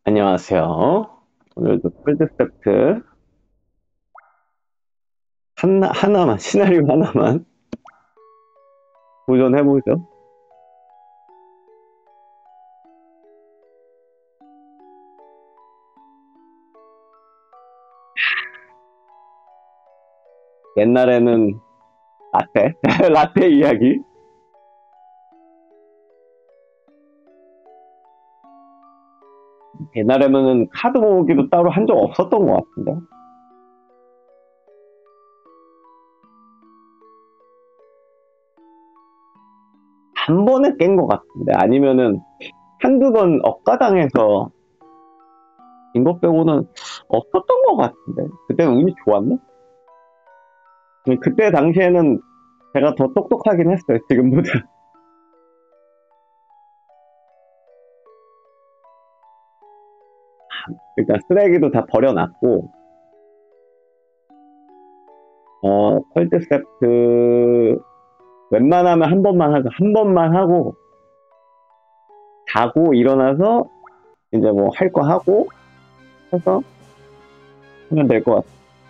안녕하세요. 오늘도 콜드스타트 하나만, 시나리오 하나만 도전해보죠. 옛날에는 라떼, 라떼 이야기. 옛날에는 카드 모으기도 따로 한 적 없었던 것 같은데. 한 번에 깬 것 같은데. 아니면은 한두 번 억가당해서 인것 빼고는 없었던 것 같은데. 그때는 운이 좋았나? 그때 당시에는 제가 더 똑똑하긴 했어요, 지금보다. 일단 쓰레기도 다 버려놨고, 콜드 세트 웬만하면 한 번만 하고, 한 번만 하고, 자고 일어나서 이제 뭐 할 거 하고 해서 하면 될 것 같아.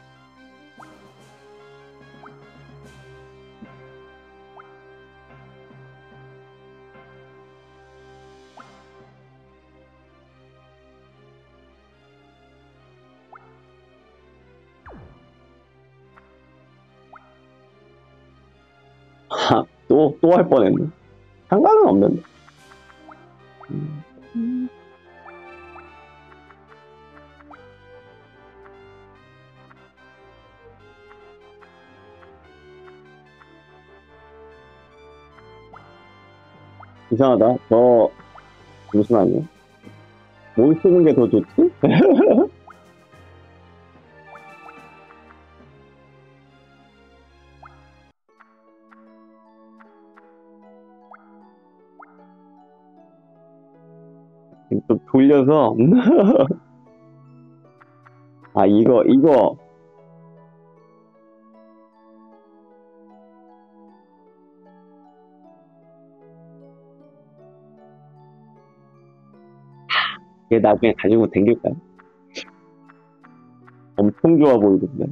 또 할 뻔했네. 상관은 없는데. 음. 이상하다. 잠시만요. 뭘 쓰는 게 더 좋지? 좀 돌려서. 아, 이거. 얘 나중에 가지고 댕길까요? 엄청 좋아 보이던데.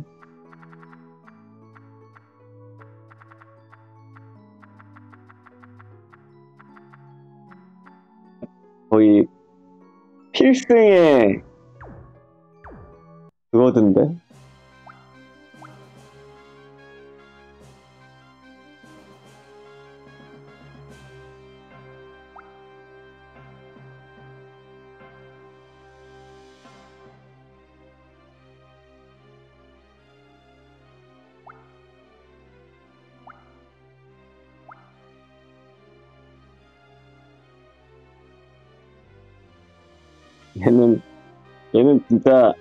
거의 필승의 그거던데. 얘는, 얘는 진짜,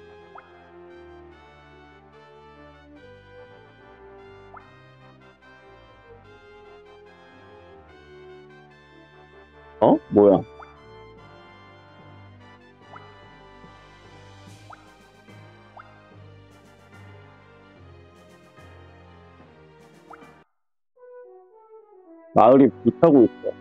뭐야. 마을이 불타고 있어.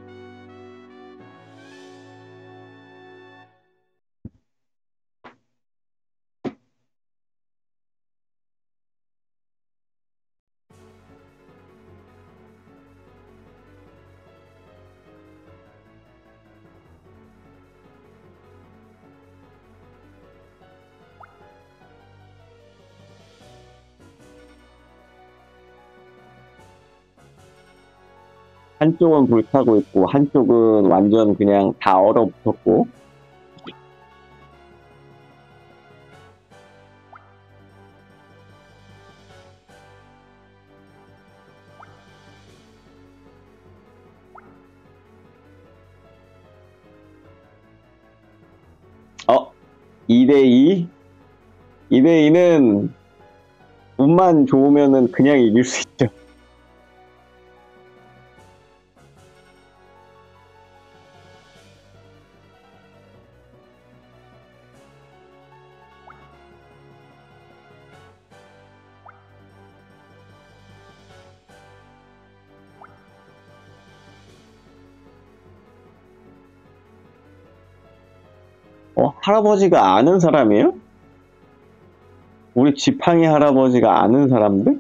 한쪽은 불타고 있고, 한쪽은 완전 그냥 다 얼어붙었고, 어, 2대2? 2대2는 운만 좋으면은 그냥 이길 수 있죠. 할아버지가 아는 사람이에요? 우리 지팡이 할아버지가 아는 사람들?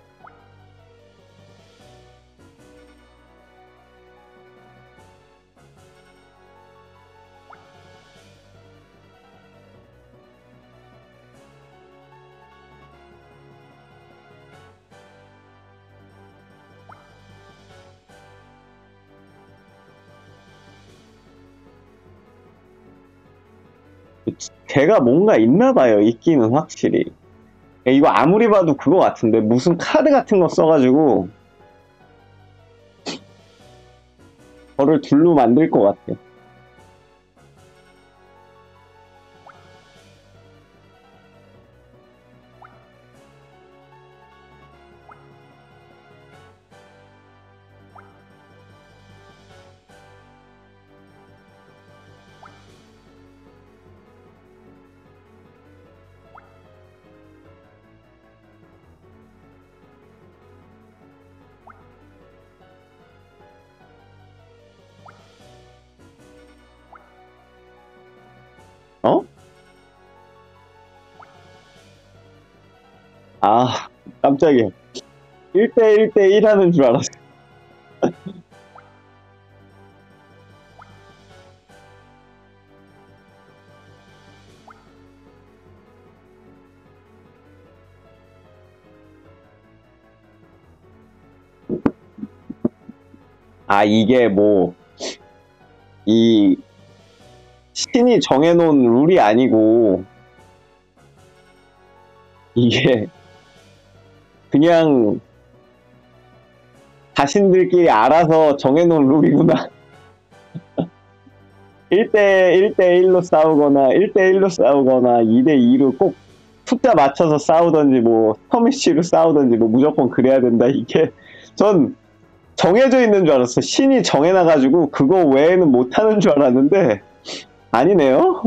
걔가 뭔가 있나 봐요. 있기는 확실히. 이거 아무리 봐도 그거 같은데 무슨 카드 같은 거 써가지고 저를 둘로 만들 것 같아. 어? 아, 깜짝이야. 1대1대1 하는 줄 알았어. 아, 이게 뭐, 이, 신이 정해놓은 룰이 아니고, 이게 그냥 자신들끼리 알아서 정해놓은 룰이구나. 1대1로 싸우거나, 1대1로 싸우거나, 2대2로 꼭 숫자 맞춰서 싸우던지, 뭐, 스터미쉬로 싸우던지, 뭐, 무조건 그래야 된다. 이게, 전 정해져 있는 줄 알았어. 신이 정해놔가지고, 그거 외에는 못하는 줄 알았는데, 아니네요?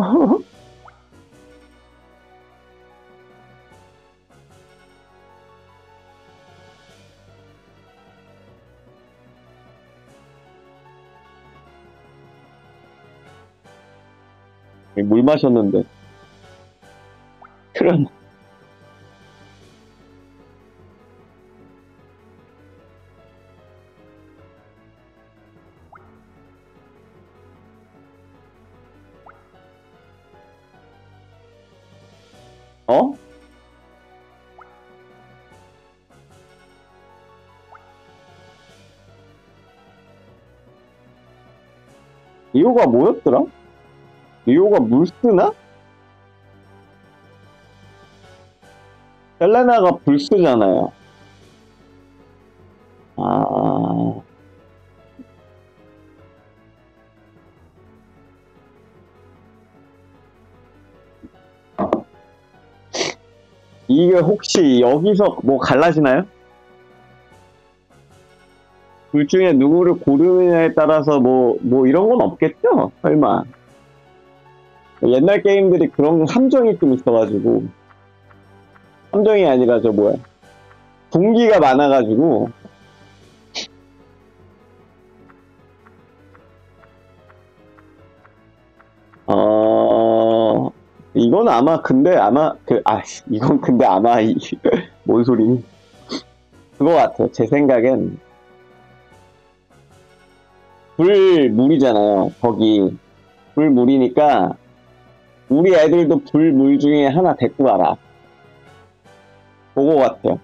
물 마셨는데. 그럼, 어? 리오가 뭐였더라? 리오가 물 쓰나? 셀레나가 불 쓰잖아요. 아, 이게 혹시 여기서 뭐 갈라지나요? 둘 중에 누구를 고르느냐에 따라서 뭐 이런 건 없겠죠? 설마. 옛날 게임들이 그런 함정이 좀 있어가지고. 함정이 아니라 저 뭐야. 분기가 많아가지고. 이건 아마 근데 아마 이건 근데 아마 뭔 소리니? 그거 같아요. 제 생각엔 불물이잖아요. 거기 불물이니까 우리 애들도 불물 중에 하나 데리고 와라. 그거 같아요.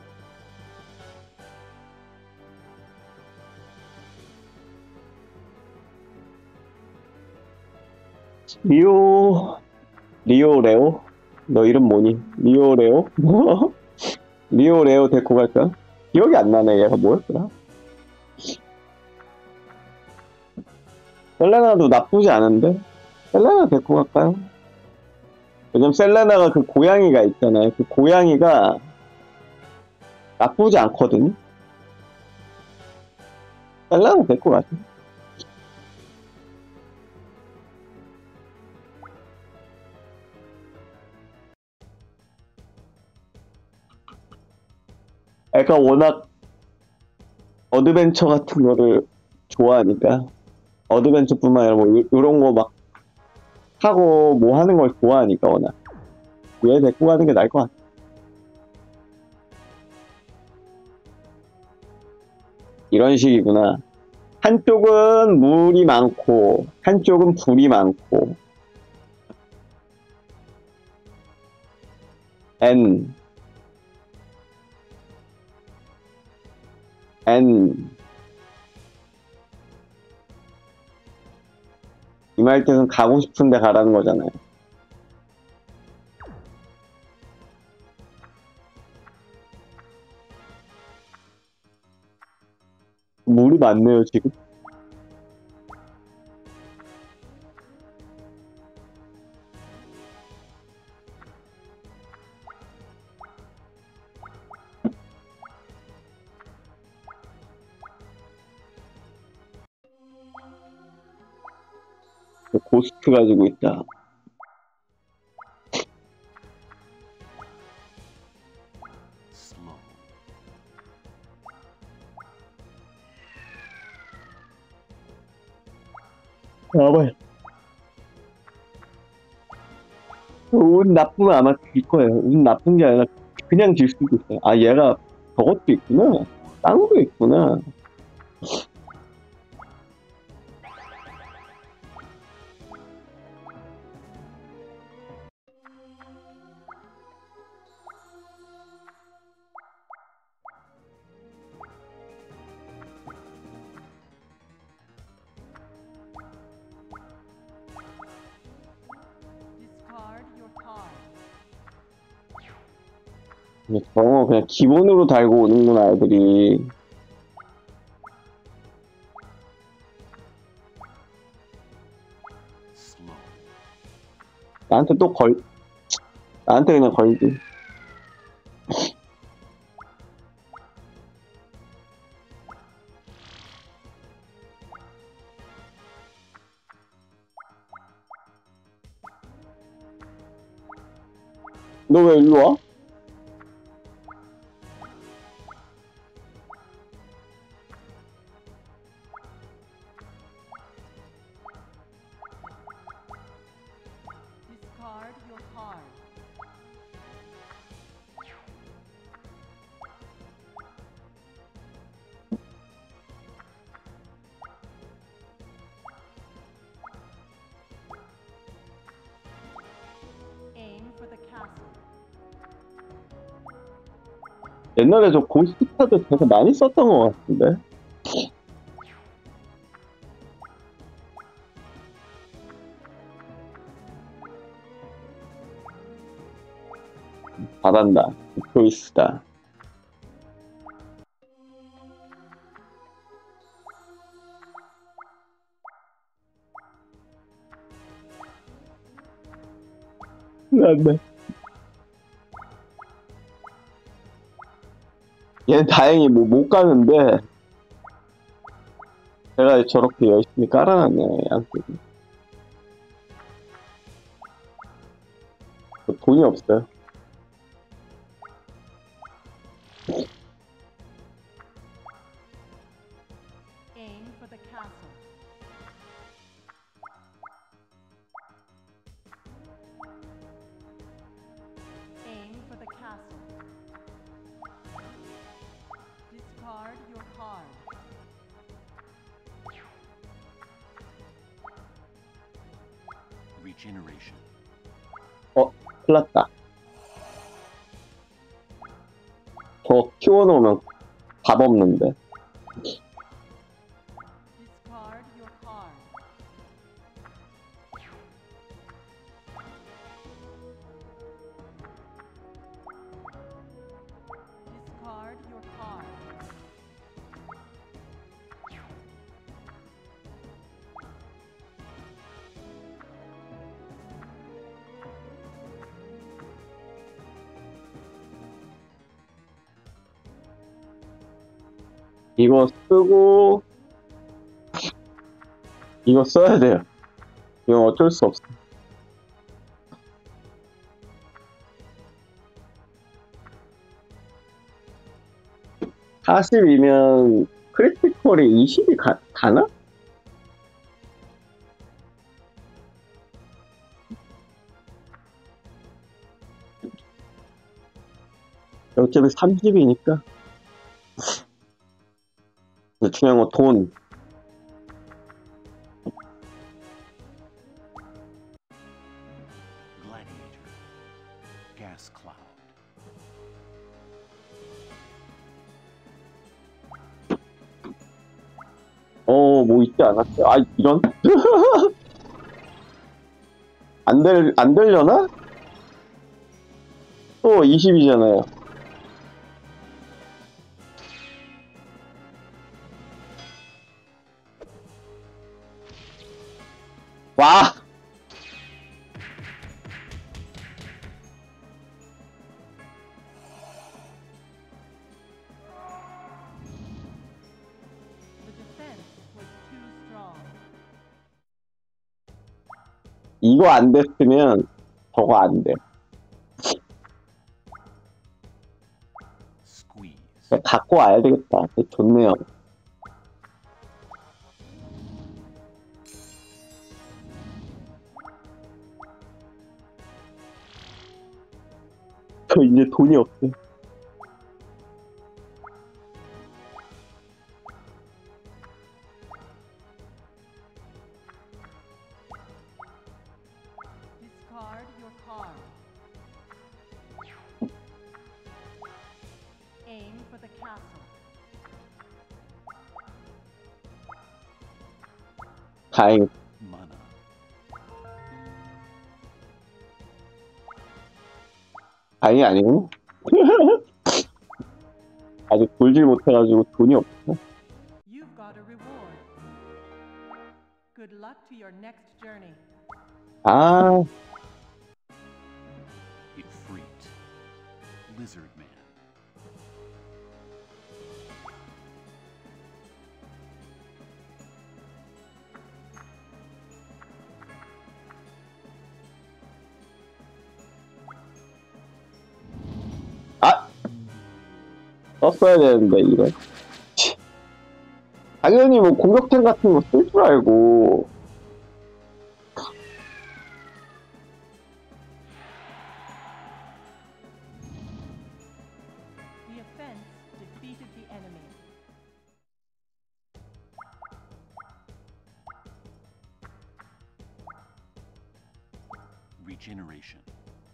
리오 리오 레오? 너 이름 뭐니? 리오 레오? 뭐? 리오 레오 데리고 갈까? 기억이 안 나네. 얘가 뭐였더라? 셀레나도 나쁘지 않은데? 셀레나 데리고 갈까요? 왜냐면 셀레나가 그 고양이가 있잖아요. 그 고양이가 나쁘지 않거든요? 셀레나 데리고 가죠. 애가 워낙 어드벤처 같은 거를 좋아하니까 어드벤처뿐만 아니라 뭐 이런 거 막 하고 뭐 하는 걸 좋아하니까 워낙 얘 데리고 가는 게 나을 것 같아. 이런 식이구나. 한쪽은 물이 많고 한쪽은 불이 많고 N N 이 말 뜻은 가고 싶은데 가라는 거잖아요. 물이 많네요 지금. 고스트 가지고 있다. 봐봐요. 운 나쁘면 아마 질 거예요. 운 나쁜 게 아니라 그냥 질 수도 있어요. 아 얘가 저것도 있구나. 땅도 있구나. Discard your card. 저거 그냥 기본으로 달고 오는구나 애들이. 나한테 또 나한테 그냥 걸지. 너 왜 일로 와? Discard your card. Aim for the castle. 옛날에 저 고스트 카드 되게 많이 썼던 것 같은데. 잘한다. 초이스다. 안돼. 얘는 다행히 뭐 못 가는데 제가 저렇게 열심히 깔아놨네 양쪽이. 돈이 없어요. Aim for the castle. Aim for the castle. Discard your card. Regeneration. 큰일났다. 저 키워놓으면 밥 없는데. Discard your card. Discard your card. 이거 쓰고 이거 써야 돼요. 이건 어쩔 수 없어. (40이면) 크리티컬이 (20이) 가나? 어차피 30이니까. 근데 중요한 건 돈. Gladiator. Gas cloud. 뭐 있지 않았어요? 아, 이런? 안 되려나? 또 20이잖아요. 와! The defense was too strong. 이거 안 됐으면 저거 안 돼. Squeeze. 갖고 와야 되겠다. 좋네요. 저 이제 돈이 없어요. Discard your card. Aim for the castle. 다행. Mana. 다행이 아니고. 아직 돌질 못해가지고 돈이 없어. You've got a reward. Good luck to your next journey. 아, Ifrit. Lizard man. 아! 썼어야 되는데, 이거. 치. 당연히 뭐 공격템 같은 거 쓸 줄 알고. The offense defeated the enemy. Regeneration.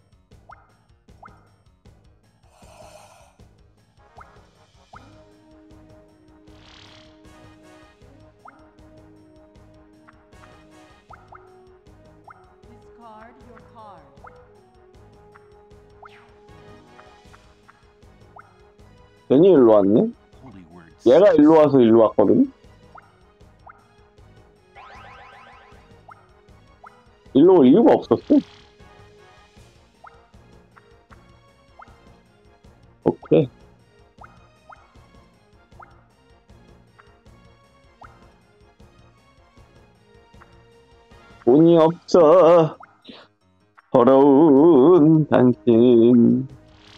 Discard your card. 괜히 일로 왔네? Holy words. 얘가 일로 와서 일로 왔거든? 일로 올 이유가 없었어. 오케이. 돈이 없어. 더러운 당신.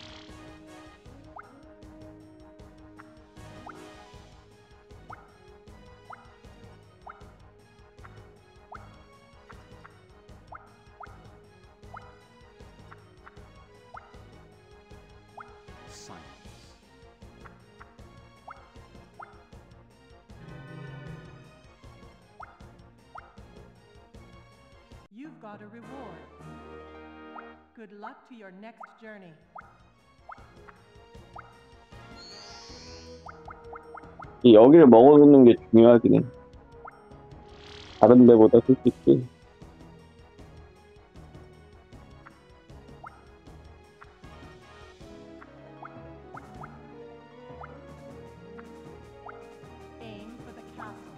Silence. You've got a reward. Good luck to your next journey. 이 여기를 먹어놓는 게 중요하긴 해. 다른 데보다 솔직히. Aim for the castle.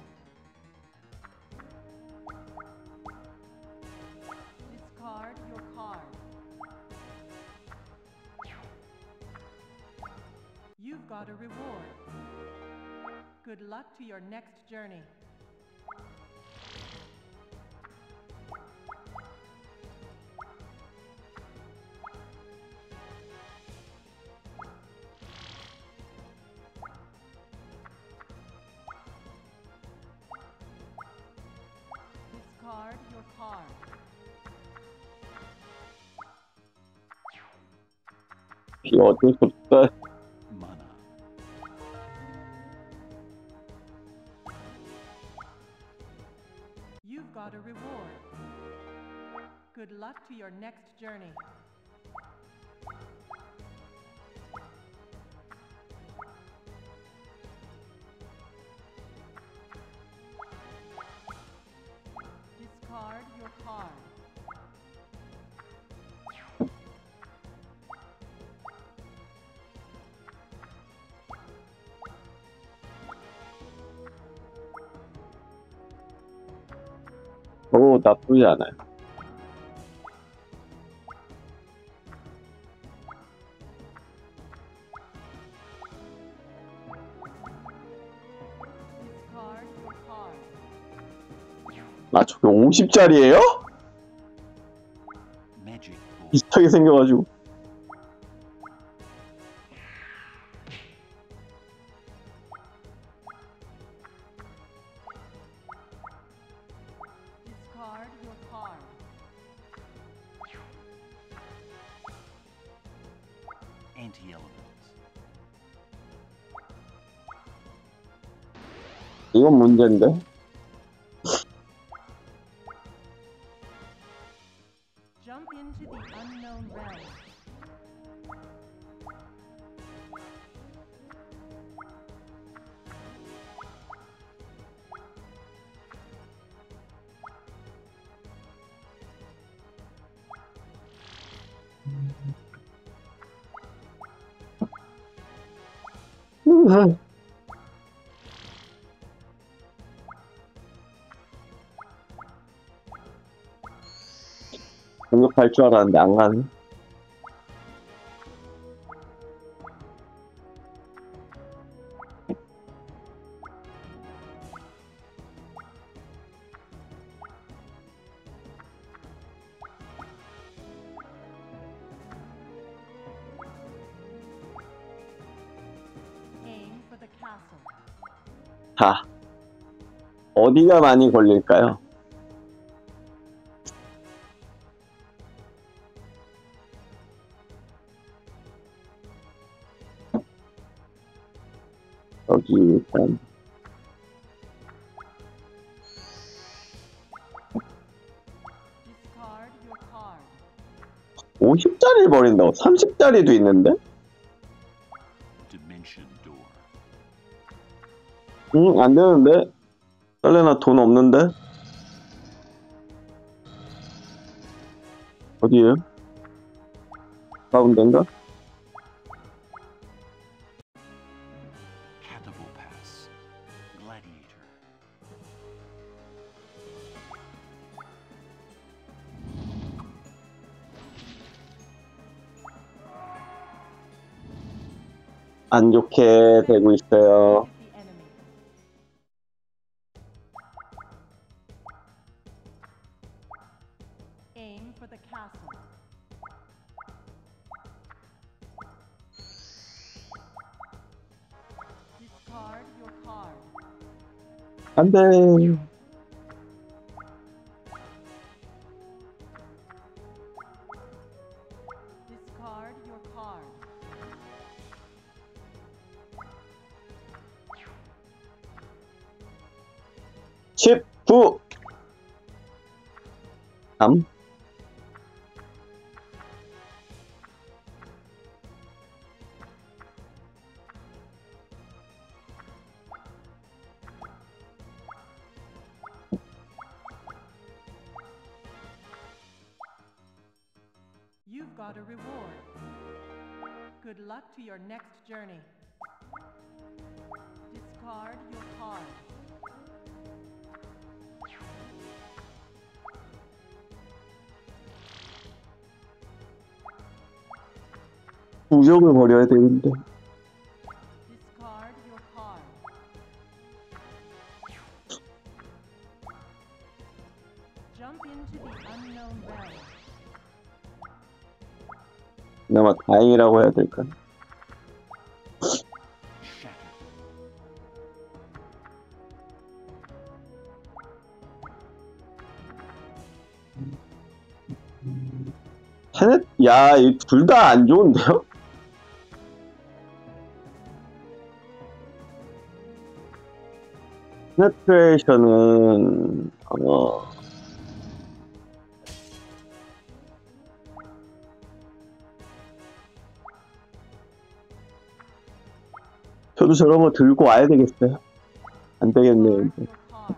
Discard your card. You've got a reward. Good luck to your next journey. Discard your card. 이거 어쩔 수 없다. Mana. You've got a reward. Good luck to your next journey. Discard your card. 나쁘지 않아요. Discard your card. 저게 50짜리예요? Magic ball. 비슷하게 생겨가지고. Discard your card. Anti-elements. 이건 문제인데. Jump into the unknown realm. 공격할 줄 알았는데 안 가네. Aim for the castle. 자, 어디가 많이 걸릴까요? 여기 일단 Discard your card. 50짜리를 버린다고? 30짜리도 있는데? Dimension door. 안 되는데? 딸래나 돈 없는데? 어디에요? 가운데인가? Catapult pass. Gladiator. 안 좋게 되고 있어요. Defeat the enemy. Aim for the castle. Discard your card. 안 돼. Discard your card. 십, 9, 3, You've got a reward. Good luck to your next journey. Discard your card. 부적을 버려야 되는데. Discard your card. Jump into the unknown realm. 그나마 다행이라고 해야 될까? Shattered. 테넷, 야, 이 둘 다 안 좋은데요? 페네트레이션은 저도 저런 거 들고 와야 되겠어요. 안 되겠네요. Discard 이제. your card.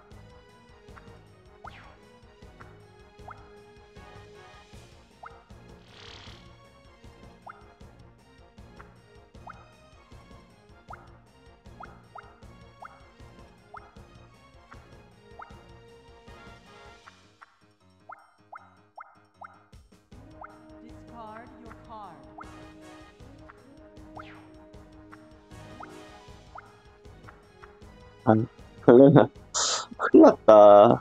Discard your card. 그러면 큰일 났다.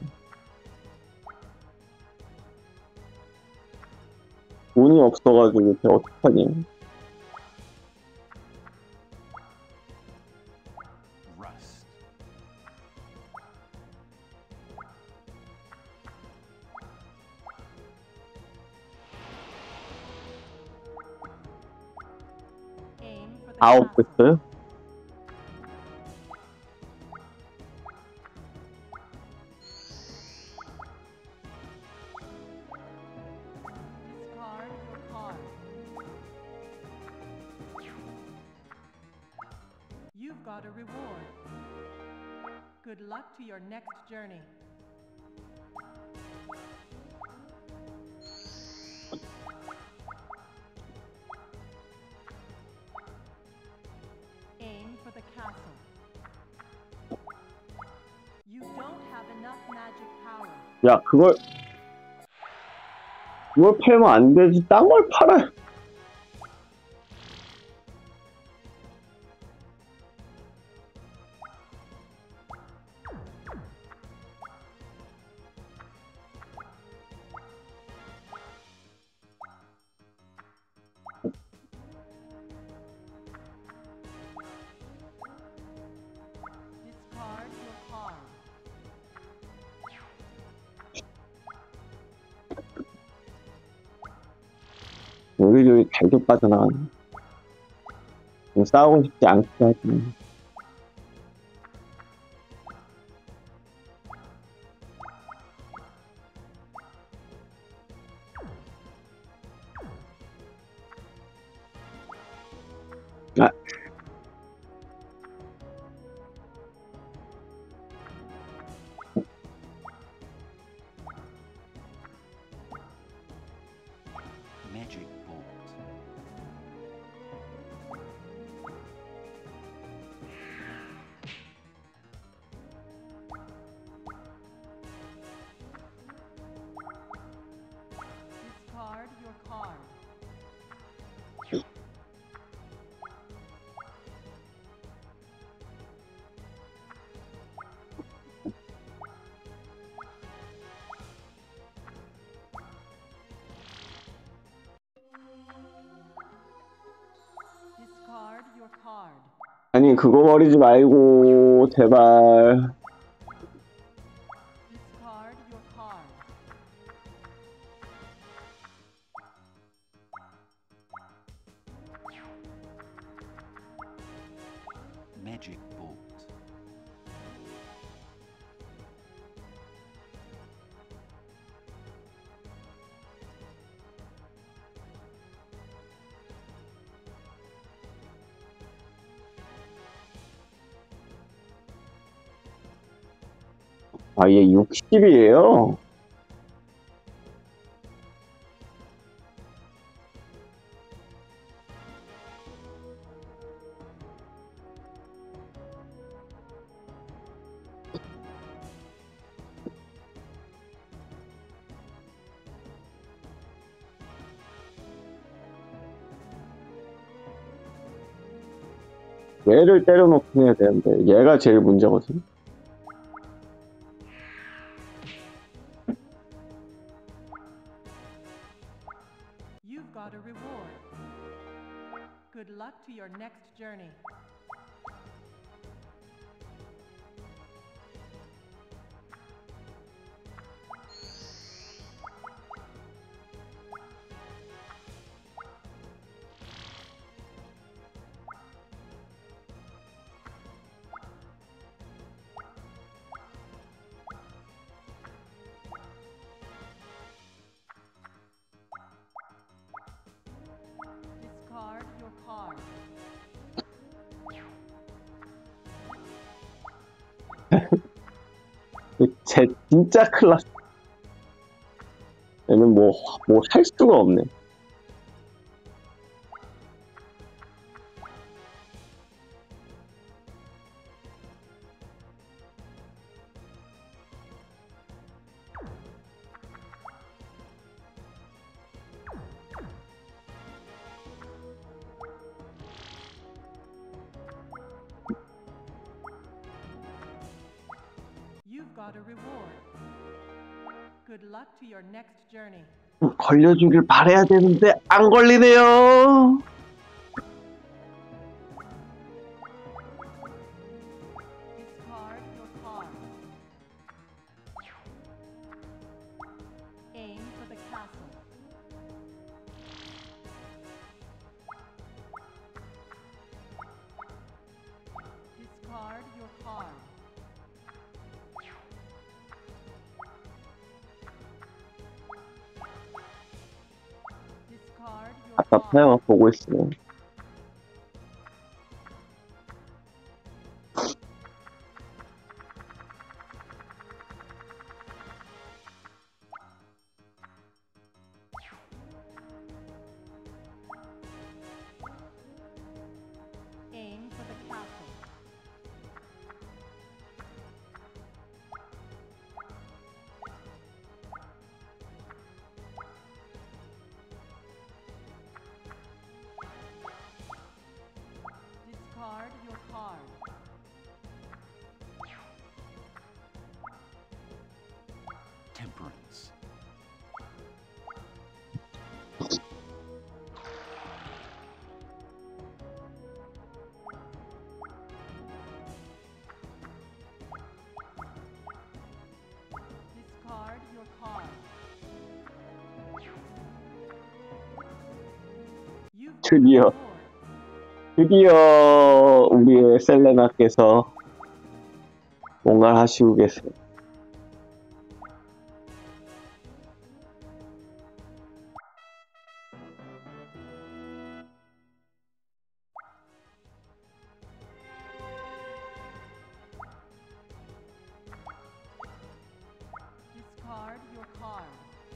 돈이 없어가지고 이제 어떡하니. Rust. Aim for the 아웃 castle. 됐어요? Discard your card. You've got a reward. Good luck to your next journey. Aim for the castle. You don't have enough magic power. 야, 그걸 팔면 안 되지. 딴 걸 팔아요. Discard your card. 요리조리 잘도 빠져나가네. 싸우고 싶지 않게 하지. 아, Magic bolt. Discard your card. Discard your card. 아니, 그거 버리지 말고, 제발. Discard your card. Magic bolt. 아, 얘 60이에요? 얘를 때려놓긴 해야 되는데, 얘가 제일 문제거든. You've got a reward. Good luck to your next journey. 쟤 진짜 큰일 났어. 얘는 뭐 할 수가 없네. You've got a reward. Good luck to your next journey. 걸려주길 바라야 되는데 안 걸리네요. Discard your card. Aim for the castle. Discard your card. Discard your card. 답답해요, 보고 있으면. Aim for the castle. Discard your card. Temperance. Discard your card. You've got a 드디어. reward. 드디어 우리의 셀레나께서 뭔가를 하시고 계세요. Discard your card.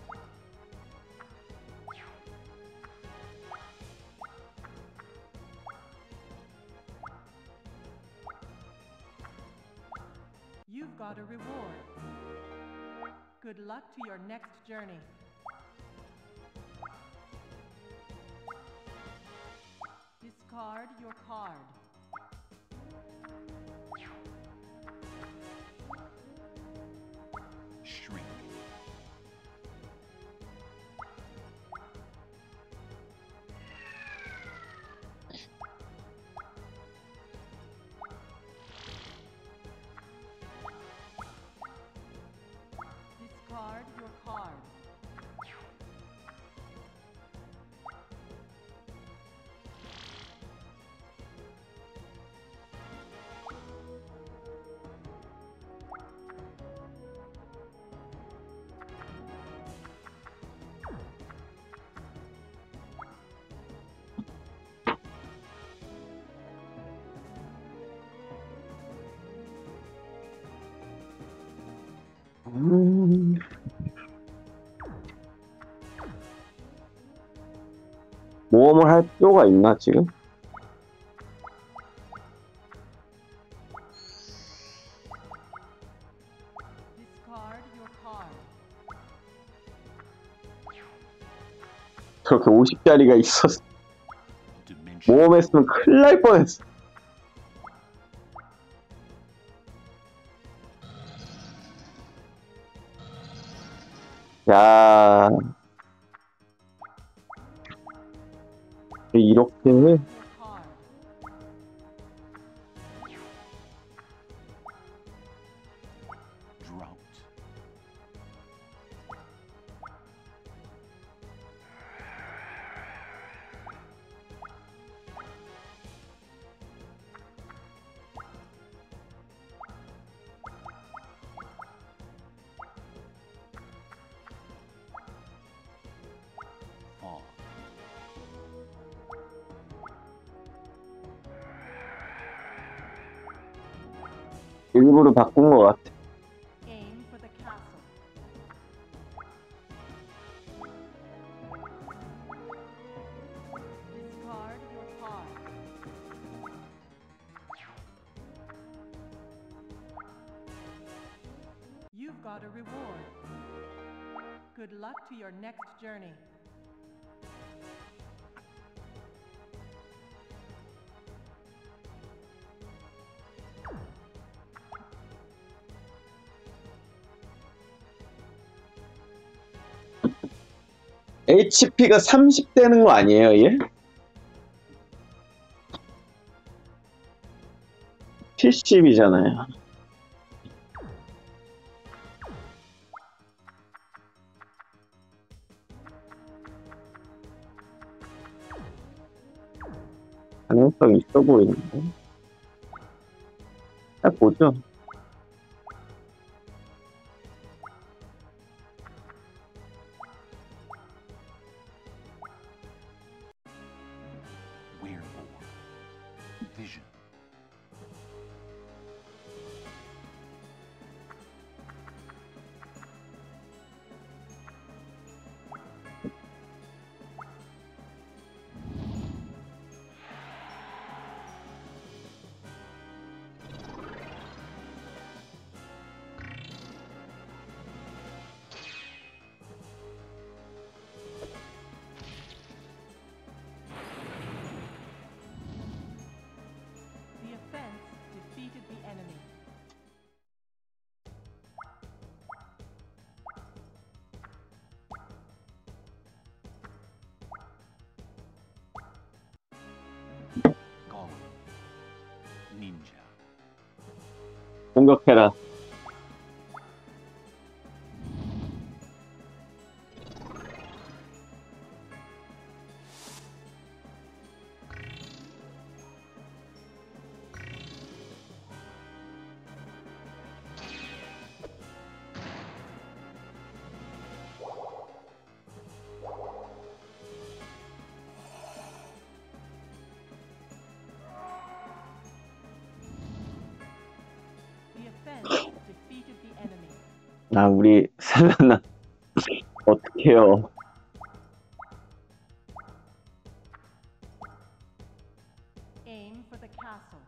You've got a reward. Good luck to your next journey. Discard your card. Shrink. Discard your card. 모험을 할 필요가 있나 지금? Discard your card. 저렇게 50짜리가 있었어. Dimension. 모험했으면 큰일 날 뻔했어. 야, 이렇게 Your card. Drought. Fog. 일부러 바꾼 것 같아. Aim got a reward. Good luck to your next journey. HP가 30 되는 거 아니에요, 얘? 70이잖아요. 가능성 있어 보이는데. 딱 보죠. Wherefore. Vision. The offense defeated the enemy. Golem. Ninja. 공격해라. The offense defeated the enemy. 아, 우리 셀레나 어떡해요. Aim for the castle.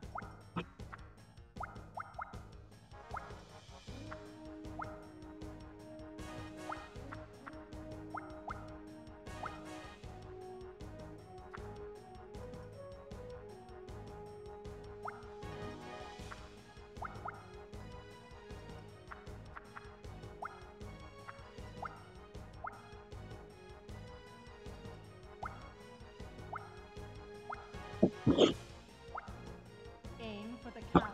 Aim for the castle.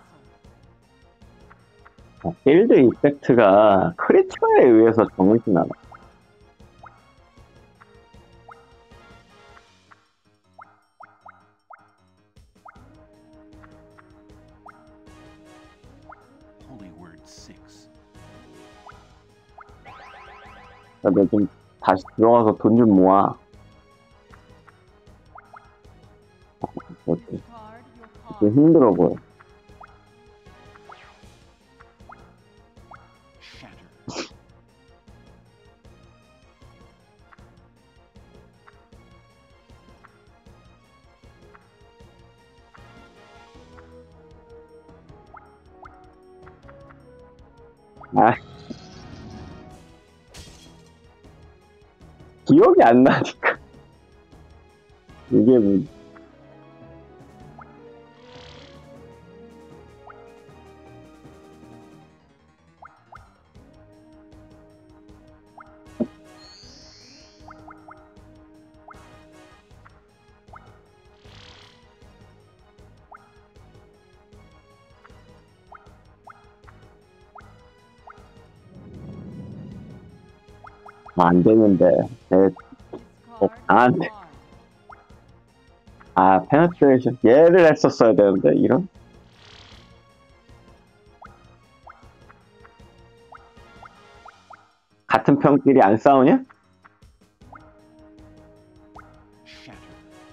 빌드 이펙트가 크리처에 의해서 정해진 않아. Holy Word 6. 너 좀 다시 들어가서 돈 좀 모아. 뭐지? Discard your 좀 card. 힘들어 보여. Shatter. 아, 기억이 안 나니까. 이게 뭐. 안 되는데. Discard 안 your 돼. card. 아, 페네트레이션. 얘를 했었어야 되는데, 이런? 같은 편끼리 안 싸우냐? Shatter.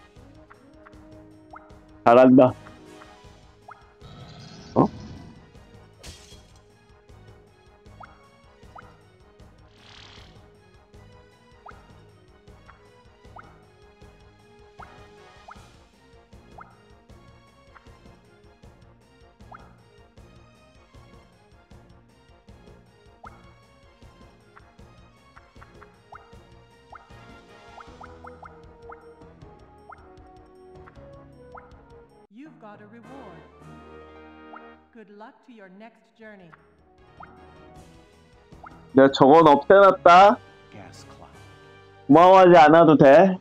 잘한다. 어? got a reward. Good luck to your next journey. 내가 저건 없애놨다. Gas cloud. 고마워하지 않아도 돼.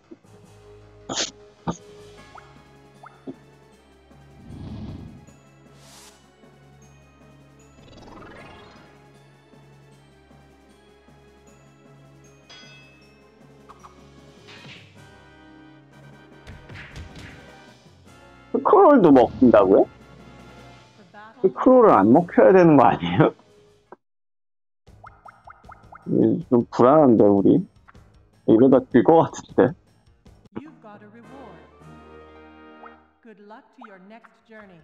스크롤도 먹힌다고요? The battle 스크롤을 안 먹혀야 되는 거 아니에요? 이게 좀 불안한데 우리 이러다 질 것 같은데. You've got a reward. Good luck to your next journey.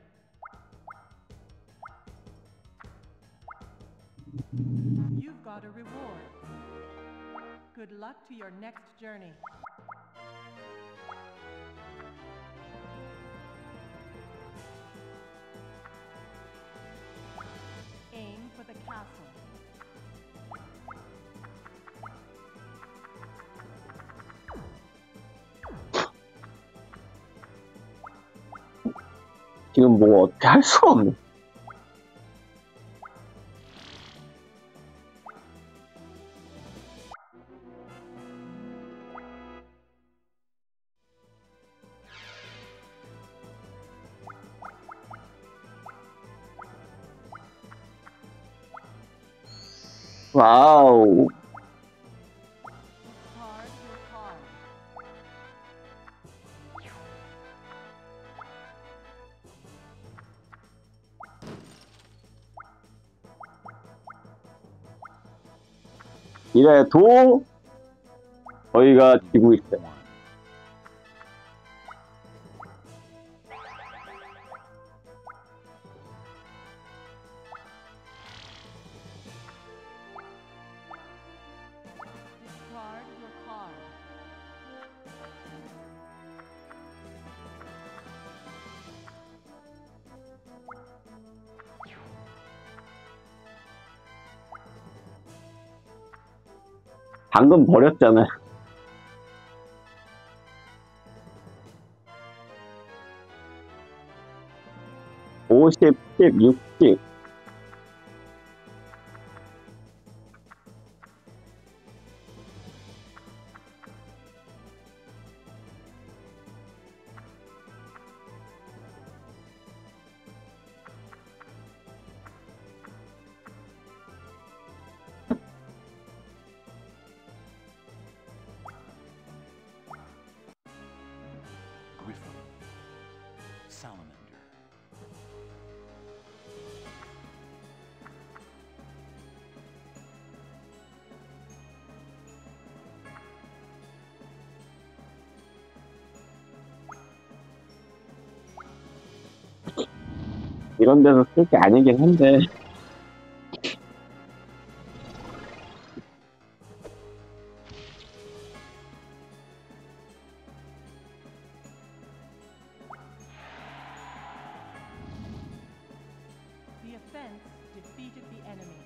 You've got a reward. Good luck to your next journey. Aim for the castle. 지금 뭐 어떻게 할 수가 없네. 와우. Discard your card. 이래도 저희가 지고 있어요. One. Discard your card. 방금 버렸잖아요. 50, 10, 60. Griffin. Salamander. 이런 데서 쓸 게 아니긴 한데. The offense defeated the enemy.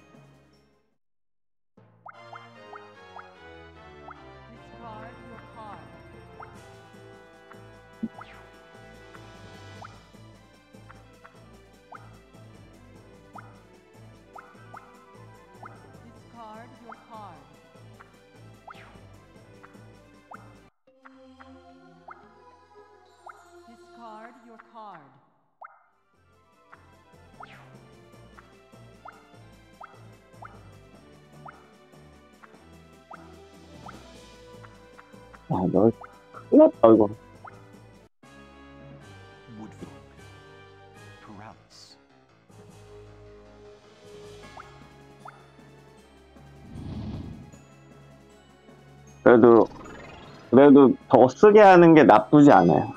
Discard your card. Discard your card. Discard your card. 아, 너 큰일 났다, 이거. Woodfolk. Paralysis. 그래도 더 쓰게 하는 게 나쁘지 않아요.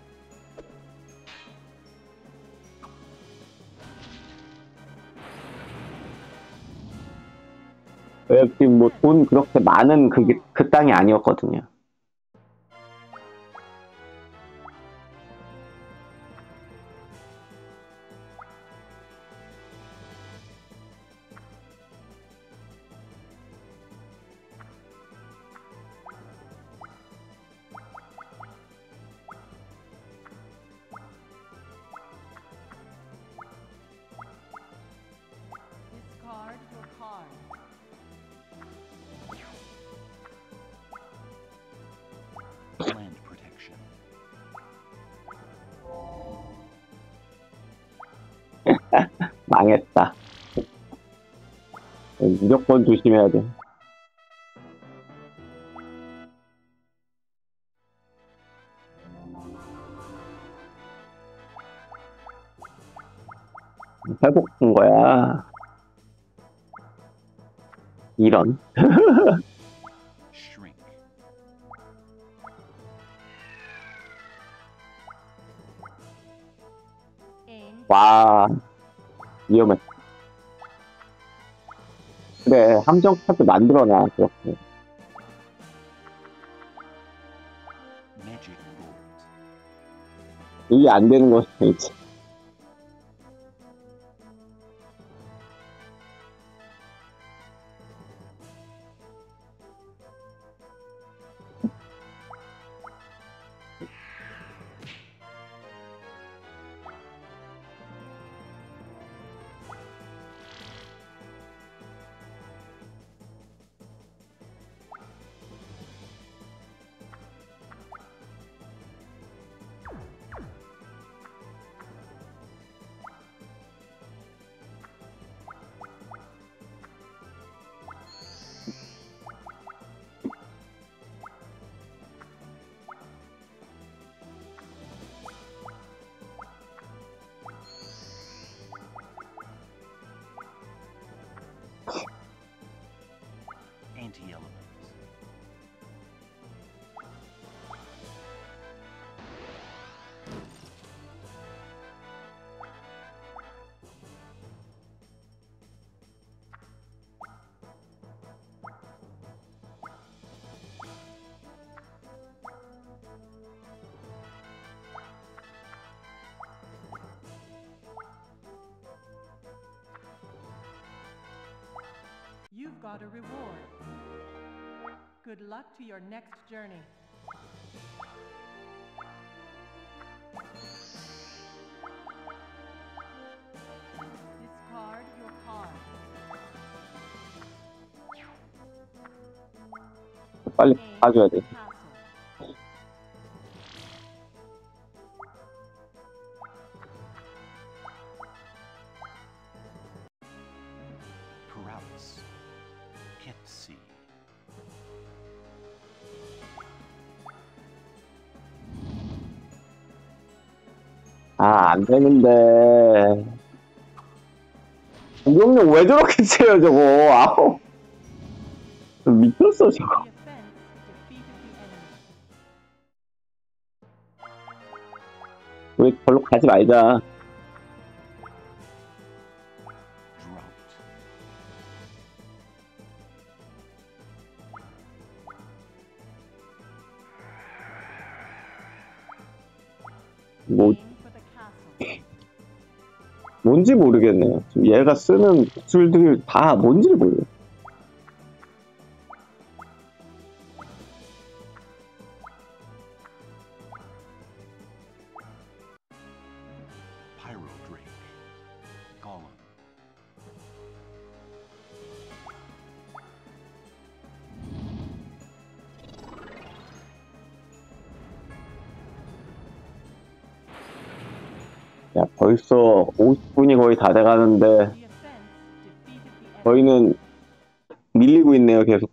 왜 지금 뭐 돈 그렇게 많은 그 땅이 아니었거든요. 망했다. 무조건 조심해야 돼. 회복한 거야. 이런. Shrink. Aim. 와, 위험해. 그래, 함정 카드 만들어놔, 그렇게. Magic bolt. 이게 안 되는 거지, 이제. Anti-element. You've got a reward. Good luck to your next journey. Discard your card. 빨리 Aim 가줘야 for 돼. the castle. Paralysis. Hit C. 아, 안 되는데. 공격력 왜 저렇게 세요, 저거. 아우. 미쳤어, 저거. The offense defeated the enemy. 우리 별로 가지 말자. Drought. 뭐, Aim for the castle. 뭔지 모르겠네요. 지금 얘가 쓰는 기술들 다 뭔지를 모르겠어요. Pyro Drake. Golem. 야, 벌써 50분이 거의 다 돼가는데, The offense defeated the enemy. 저희는 밀리고 있네요, 계속.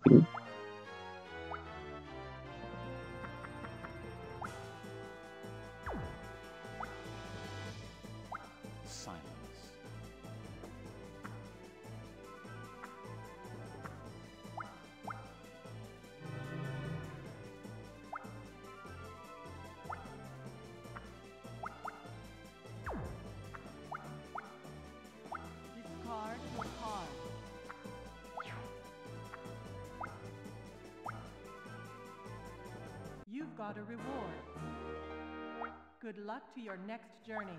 Silence. Discard your card. You've got a reward. Good luck to your next journey.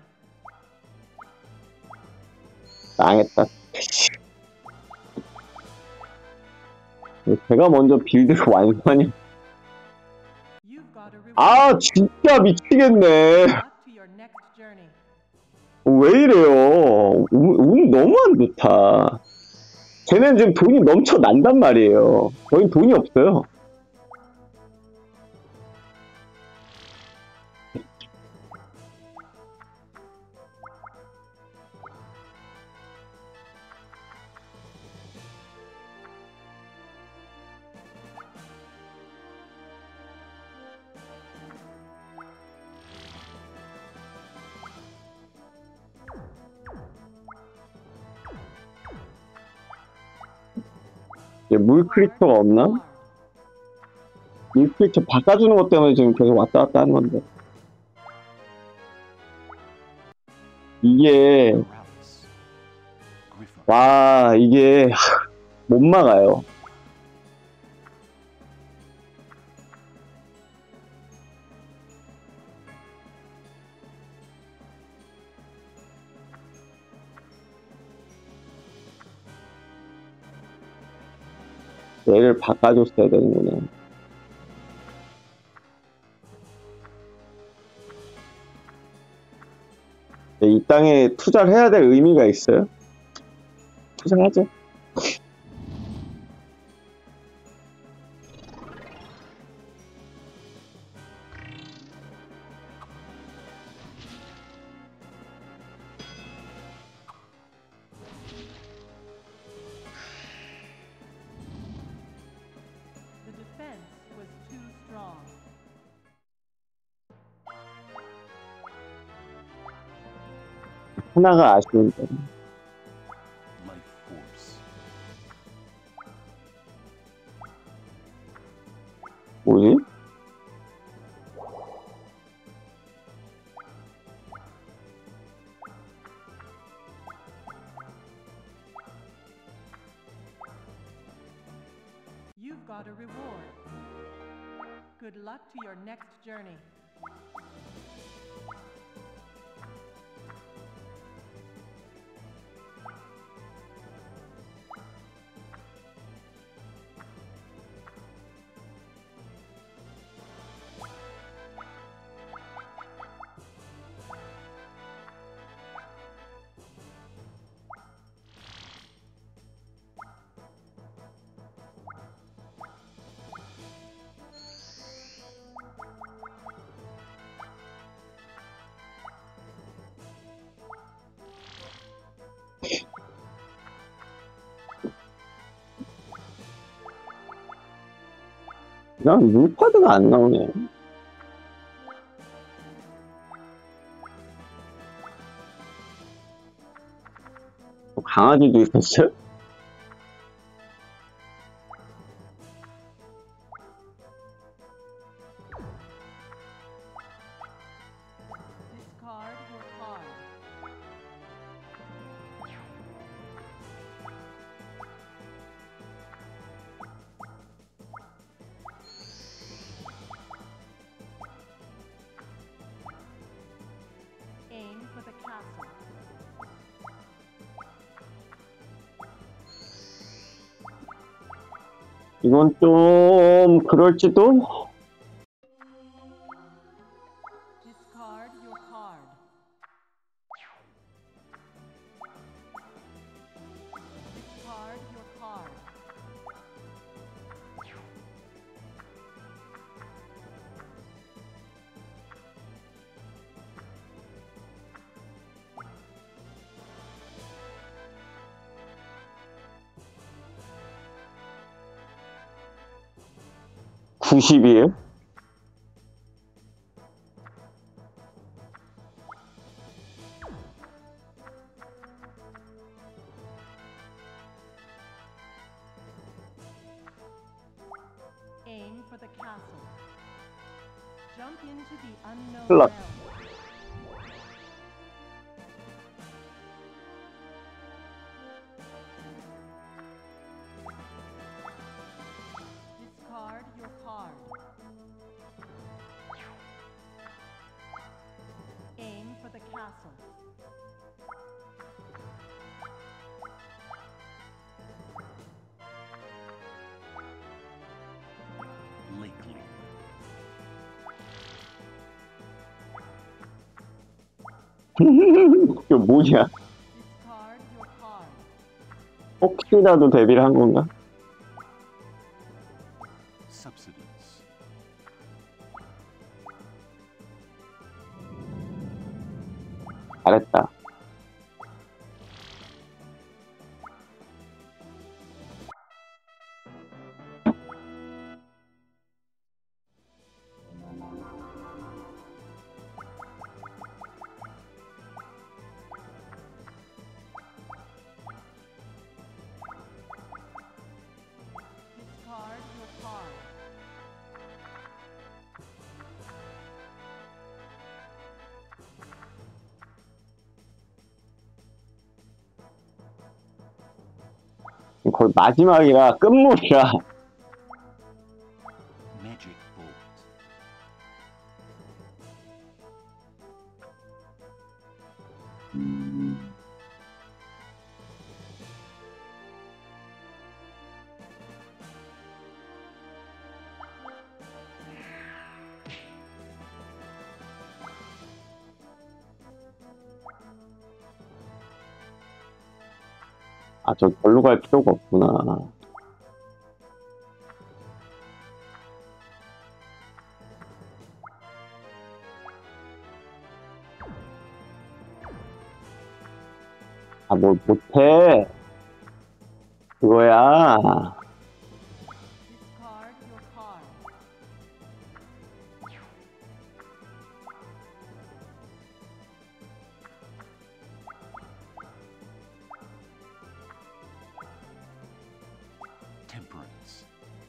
망했다. 제가 먼저 빌드를 완성하니. You've got a reward. 아, 진짜 미치겠네. Good luck to your next journey. 왜 이래요? 운 너무 안 좋다. 쟤는 지금 돈이 넘쳐난단 말이에요. 저희 돈이 없어요. 물 크리터가 없나? 물 크리터 바꿔주는 것 때문에 지금 계속 왔다 갔다 하는 건데. 이게, Paralysis. Griffon. 와, 이게, 못 막아요. 얘를 바꿔줬어야 되는구나. 이 땅에 투자를 해야 될 의미가 있어요? 투자하죠. The defense was too strong. 하나가 아쉬운데. Life force. 뭐지? You've got a reward. Good luck to your next journey. 난 물카드가 안 나오네. 강아지도 있었어요? Discard your card. Aim for the castle. 이건 좀 그럴지도? Discard your card. Discard your card. (90이에요) Aim for the castle. Jump into the unknown Good luck. realm. Discard your card. Aim for the castle. Lakely. 이거 뭐냐? Discard your card. 혹시라도 데뷔를 한 건가? Subsidies. 잘했다. 거의 마지막이라 끝물이라. Magic Bolt. 아, 저 절로 갈 필요가 없구나. 아, 뭘 못해. 그거야. Discard your card. Temperance.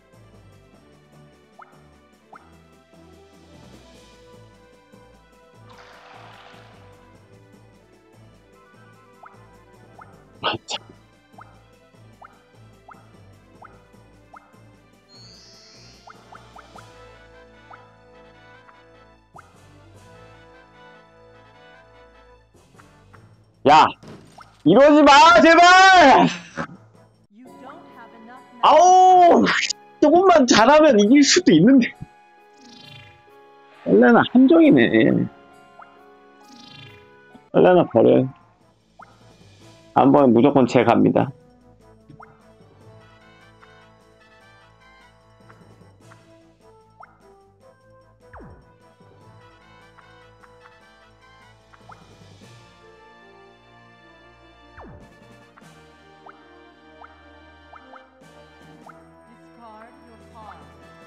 야! 이러지 마, 제발! You don't have enough mana. 아우! 조금만 잘하면 이길 수도 있는데. 셀레나 함정이네. 셀레나 버려. 한번 무조건 제 갑니다. Discard your card.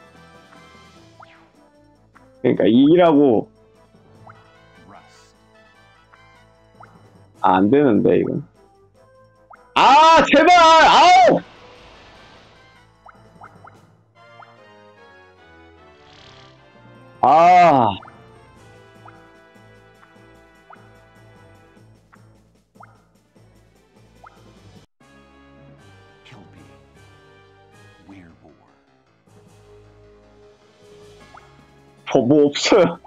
그러니까 이기라고. Rust. 아, 안 되는데, 이거. 아, 제발! 아우! 아, Kelpie. Werewolf. 저 뭐 없어요.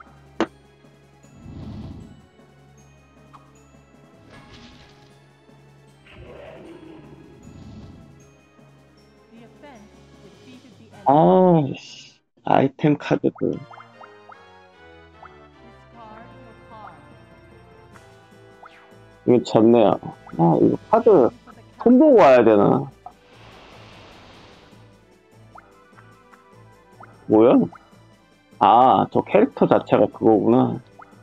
The offense defeated the enemy. 아, 씨. 아이템 카드들. Discard your card. 이거 졌네요. 아, 이거 카드 For the 손 보고 와야 되나? 뭐야? 아, 저 캐릭터 자체가 그거구나.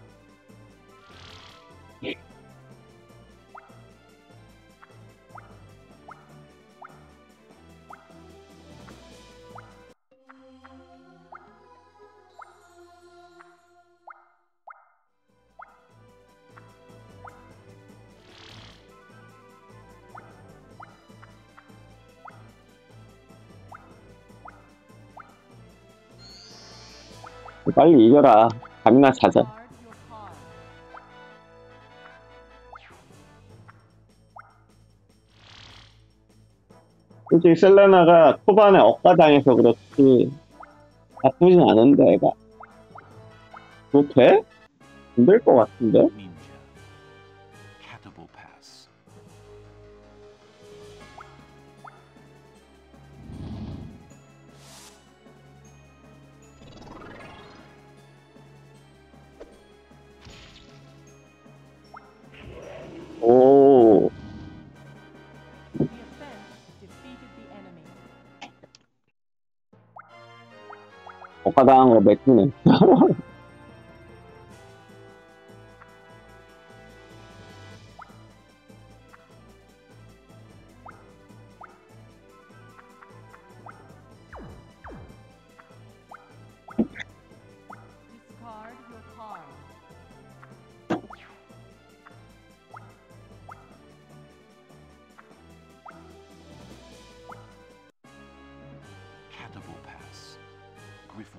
빨리 이겨라. 밤이나 자자. discard your card. 솔직히 셀레나가 초반에 억가당해서 그렇지 나쁘진 않은데 애가. 그거 돼? 안 될 것 같은데? Ninja. Catable Pass. 오, The offense defeated the enemy. 억가당한 거 맥주네. Discard your card. Catable Pass. Griffon.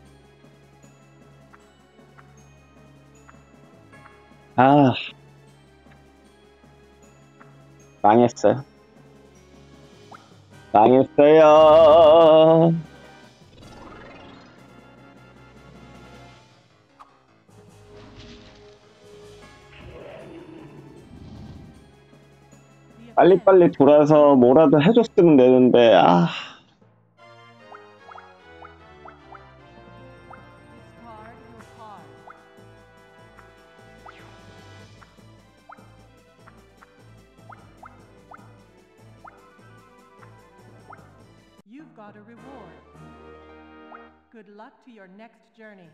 아, 망했어요. 망했어요. 빨리빨리 돌아서 뭐라도 해줬으면 되는데, 아. Discard your card. You've got a reward. Good luck to your next journey.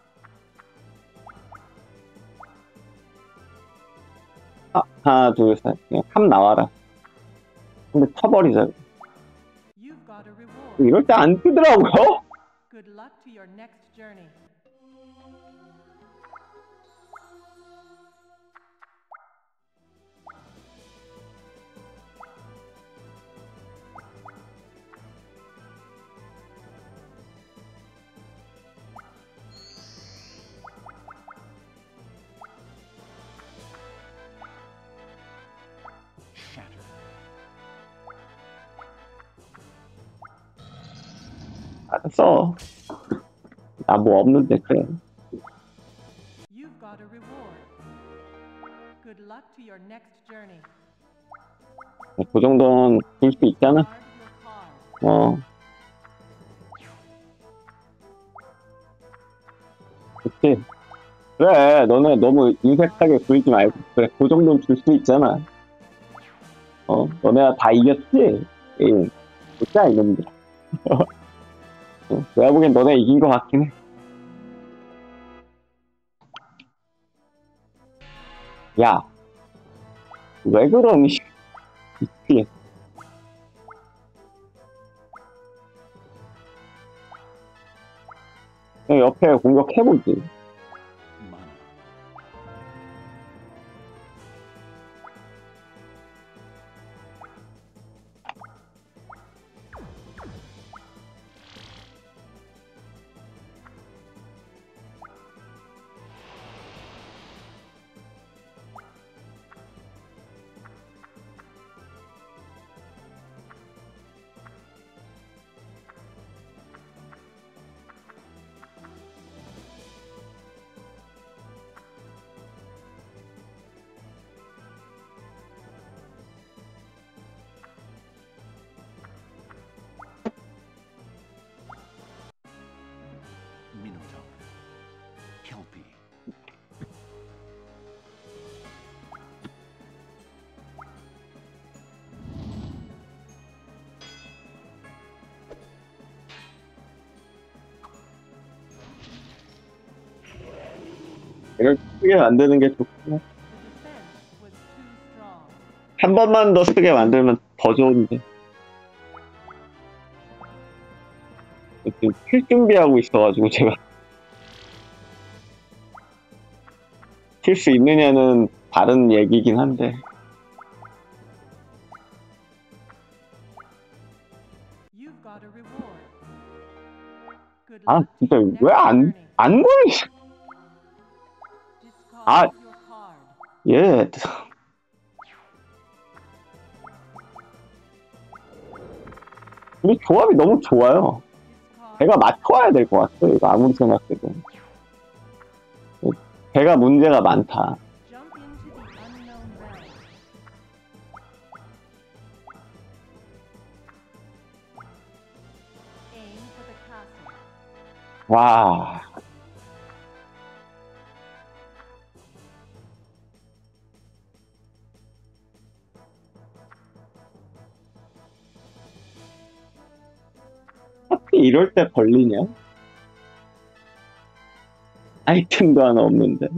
아, 하나, 둘, 셋. 그냥 탑 나와라. 근데 쳐버리자. You've got a reward. 이럴 때 안 뜨더라고요? Good luck to your next journey. Shatter. 알았어. 나 뭐 없는데, 그래. You've got a reward. Good luck to your next journey. 그 정도는 줄 수 있잖아. Discard your card. 그치? 그래, 너네 너무 인색하게 굴지 말고. 그래, 그 정도는 줄 수 있잖아. 너네가 다 이겼지? 게임. 진짜 이놈들. 내가 보기엔 너네 이긴 것 같긴 해. 야, 왜 그러니? 미치겠어. 그냥 옆에 공격해보지. Mana. Minotaur. Kelpie. 이걸 쓰게 만드는 게 좋구나. The defense was too strong. 한 번만 더 쓰게 만들면 더 좋은데. 지금 킬 준비하고 있어가지고 제가 칠 수 있느냐는 다른 얘기긴 한데. You've got a reward. Good 아 luck to 진짜 your 왜 next 안 journey. 걸리? Discard 아. your card. 예. 이 조합이 너무 좋아요. Discard 배가 맞춰와야 될 것 같아. 이거 아무리 생각해도. 배가 문제가 많다. jump into the unknown realm. Aim for the castle. 와. 하필 이럴 때 걸리냐? 아이템도 하나 없는데.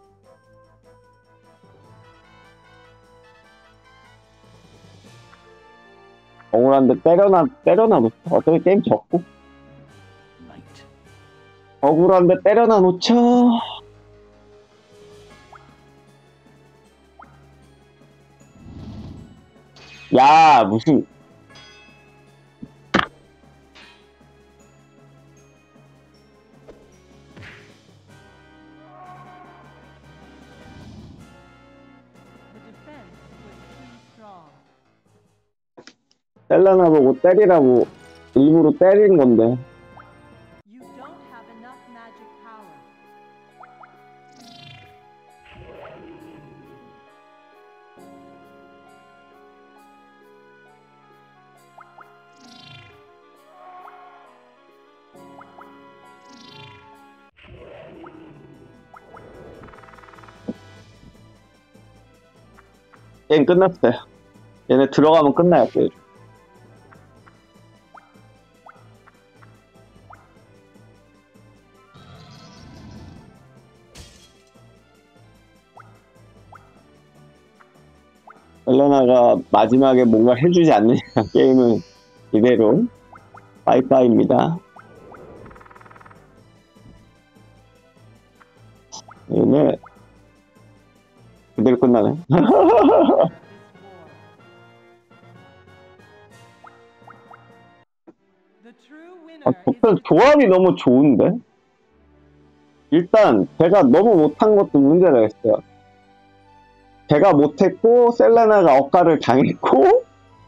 억울한데 때려놔 놓쳐. 어차피 게임 졌고. Knight. 억울한데 때려놔 놓쳐. 야, 무슨. The defense was too strong. 셀레나 보고 때리라고 일부러 때린 건데. You don't have enough magic power. 게임 끝났어요. 얘네 들어가면 끝나요, 게임. 셀레나가 마지막에 뭔가 해주지 않느냐, 게임은 이대로 빠이빠이입니다. 얘네 그대로 끝나네. The true 아, winner is 조합, 조합이 너무 좋은데? 일단 제가 너무 못한 것도 문제가 있어요. 제가 못했고 셀레나가 억가를 당했고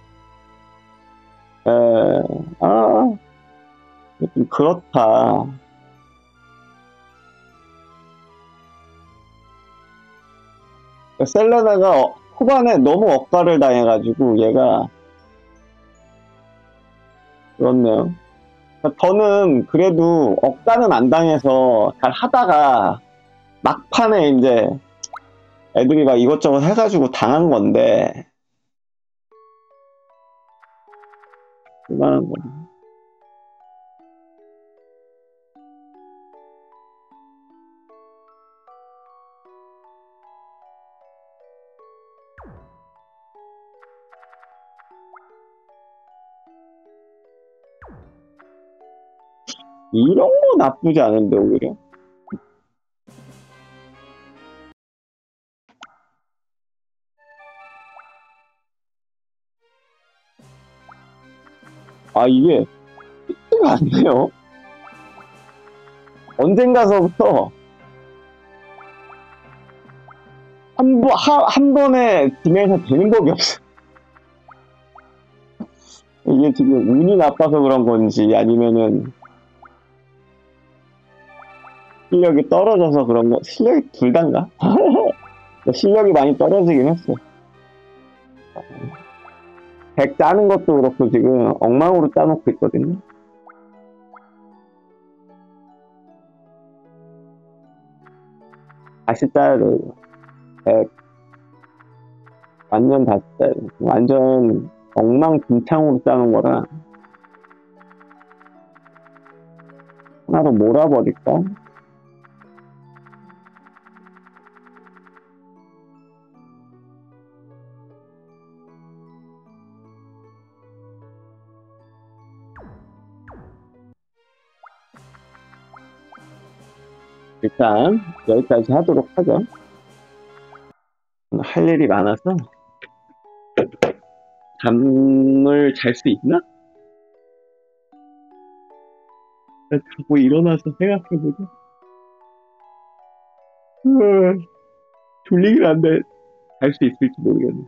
좀 그렇다. 셀레나가 후반에 너무 억가를 당해가지고 얘가 그렇네요. 저는 그래도 억가는 안 당해서 잘 하다가 막판에 이제 애들이 막 이것저것 해가지고 당한 건데 그만한 거네. 이런 거 나쁘지 않은데 오히려. 아 이게 쉽지가 않네요. 언젠가서부터 한 번에 진행해서 되는 법이 없어. 이게 지금 운이 나빠서 그런 건지 아니면은 실력이 떨어져서 그런 거. 실력이 둘 다인가? 실력이 많이 떨어지긴 했어. 덱 짜는 것도 그렇고 지금 엉망으로 짜놓고 있거든요. 다시 짜야 돼. 덱 완전 다시 짜야 돼. 완전 엉망진창으로 짜는 거라 하나로 몰아버릴까? 일단 여기까지 하도록 하죠. 할 일이 많아서 잠을 잘 수 있나? 자고 일어나서 생각해보자. 졸리긴 한데 잘 수 있을지 모르겠네.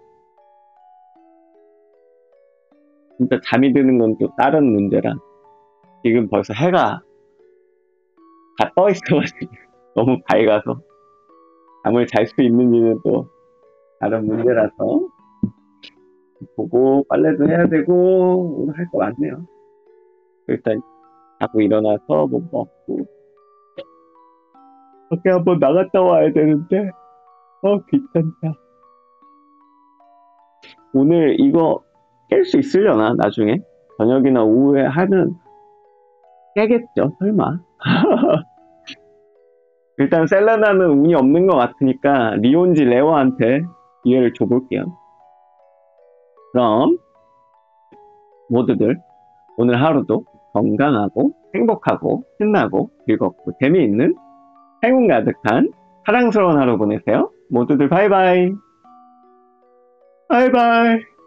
진짜 잠이 드는 건 또 다른 문제라 지금 벌써 해가 다 떠 있어가지고 너무 밝아서 잠을 잘 수 있는지는 또 다른 문제라서 보고 빨래도 해야 되고 오늘 할 거 많네요. 일단 자고 일어나서 뭐 먹고 밖에 한번 나갔다 와야 되는데 귀찮다. 오늘 이거 깰 수 있으려나 나중에? 저녁이나 오후에 하면 깨겠죠 설마. 일단 셀레나는 운이 없는 것 같으니까 리온지 레오한테 기회를 줘볼게요. 그럼 모두들 오늘 하루도 건강하고 행복하고 신나고 즐겁고 재미있는 행운 가득한 사랑스러운 하루 보내세요. 모두들 바이바이. 바이바이.